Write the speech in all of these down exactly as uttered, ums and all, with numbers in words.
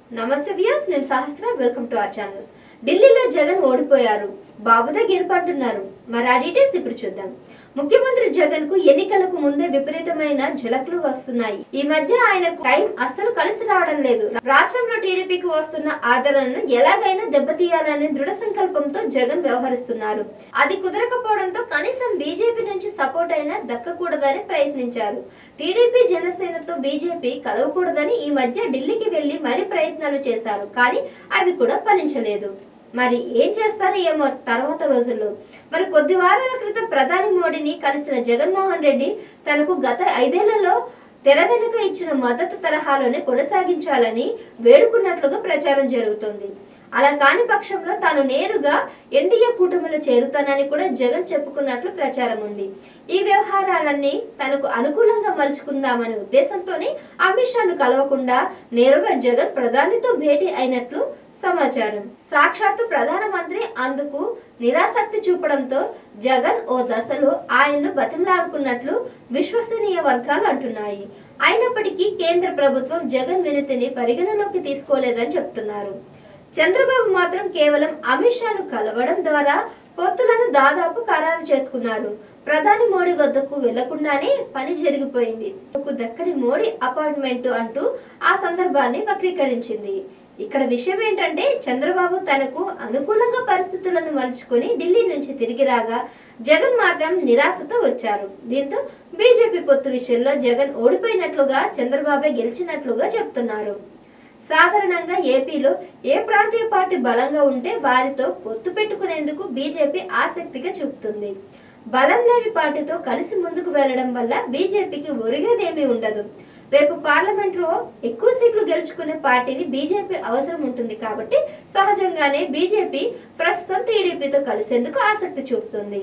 నమస్తే వ్యూయర్స్, నేను Sahasra. Welcome to our channel. ఢిల్లీలో జగన్ ఓడిపోయారు, బాబుదే గెలుపంటున్నారు. మరి ఆ డీటెయిల్స్ ఇప్పుడు చూద్దాం. ముఖ్యమంత్రి జగన్ కు ఎన్నికలకు ముందే విపరీతమైన ఝలక్లు వస్తున్నాయి. ఈ మధ్య ఆయనకు టైం అస్సలు కలిసి రావడం లేదు. రాష్ట్రంలో టీడీపీకి వస్తున్న ఆదరణను ఎలాగైనా దెబ్బతీయాలనే దృఢ సంకల్పంతో జగన్ వ్యవహరిస్తున్నారు. అది కుదరకపోవడంతో కనీసం బీజేపీ నుంచి సపోర్ట్ అయినా దక్కకూడదని ప్రయత్నించారు. టీడీపీ జనసేనతో బీజేపీ కలవకూడదని ఈ మధ్య ఢిల్లీకి వెళ్లి మరీ ప్రయత్నాలు చేశారు. కానీ అవి కూడా ఫలించలేదు. మరి ఏం చేస్తారో ఏమో తర్వాత రోజుల్లో. మరి కొద్ది వారాల క్రితం ప్రధాని మోడీని కలిసిన జగన్మోహన్ రెడ్డి తనకు గత ఐదేళ్లలో తెర వెనుక ఇచ్చిన మద్దతు తరహాలోనే కొనసాగించాలని వేడుకున్నట్లుగా ప్రచారం జరుగుతోంది. అలా కాని పక్షంలో తాను నేరుగా ఎన్డీఏ కూటమిలో చేరుతానని కూడా జగన్ చెప్పుకున్నట్లు ప్రచారం ఉంది. ఈ వ్యవహారాలన్నీ తనకు అనుకూలంగా మలుచుకుందామనే ఉద్దేశంతోనే అమిత్ షాను కలవకుండా నేరుగా జగన్ ప్రధానితో భేటీ అయినట్లు సమాచారం. సాక్షాత్తు ప్రధానమంత్రి అందుకు నిరాసక్తి చూపడంతో జగన్ ఓ దశలో ఆయన్ను బతిమలాడుకున్నట్లు విశ్వసనీయ వర్గాలు అంటున్నాయి. అయినప్పటికీ కేంద్ర ప్రభుత్వం జగన్ వినతిని పరిగణలోకి తీసుకోలేదని చెప్తున్నారు. చంద్రబాబు మాత్రం కేవలం అమిత్ షాను కలవడం ద్వారా పొత్తులను దాదాపు ఖరారు చేసుకున్నారు. ప్రధాని మోడీ వద్దకు వెళ్లకుండానే పని జరిగిపోయింది. దక్కని మోడీ అపాయింట్మెంట్ అంటూ ఆ సందర్భాన్ని వక్రీకరించింది. ఇక్కడ విషయం ఏంటంటే, చంద్రబాబు తనకు అనుకూలంగా పరిస్థితులను మలుచుకుని ఢిల్లీ నుంచి తిరిగి రాగా జగన్ మాత్రం నిరాశతో వచ్చారు. దీంతో బీజేపీ పొత్తు విషయంలో జగన్ ఓడిపోయినట్లుగా, చంద్రబాబే గెలిచినట్లుగా చెప్తున్నారు. సాధారణంగా ఏపీలో ఏ ప్రాంతీయ పార్టీ బలంగా ఉంటే వారితో పొత్తు పెట్టుకునేందుకు బీజేపీ ఆసక్తిగా చూపుతుంది. బలం లేని పార్టీతో కలిసి ముందుకు వెళ్లడం వల్ల బీజేపీకి ఒరిగేదేమీ ఉండదు. రేపు పార్లమెంట్ లో ఎక్కువ సీట్లు గెలుచుకునే పార్టీని బీజేపీ అవసరం ఉంటుంది. కాబట్టి సహజంగానే బీజేపీ ప్రస్తుతం టీడీపీతో కలిసేందుకు ఆసక్తి చూపుతుంది.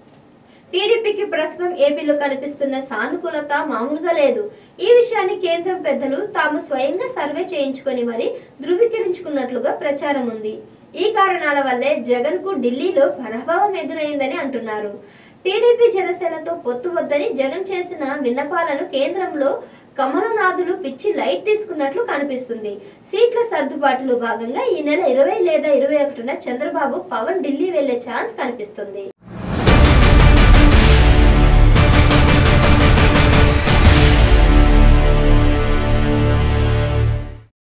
టీడీపీకి ప్రస్తుతం ఏపీలో కనిపిస్తున్న సానుకూలత మామూలుగా లేదు. ఈ విషయాన్ని కేంద్రం పెద్దలు తాము స్వయంగా సర్వే చేయించుకొని మరి ధృవీకరించుకున్నట్లుగా ప్రచారం ఉంది. ఈ కారణాల వల్లే జగన్ కు ఢిల్లీలో పరాభవం ఎదురైందని అంటున్నారు. టీడీపీ జనసేనతో పొత్తు వద్దని జగన్ చేసిన విన్నపాలను కేంద్రంలో కమలనాథులు పిచ్చి లైట్ తీసుకున్నట్లు కనిపిస్తుంది. సీట్ల సర్దుబాటులో భాగంగా ఈ నెల ఇరవై లేదా ఇరవై ఒకటిన చంద్రబాబు పవన్ ఢిల్లీ వెళ్లే ఛాన్స్ కనిపిస్తుంది.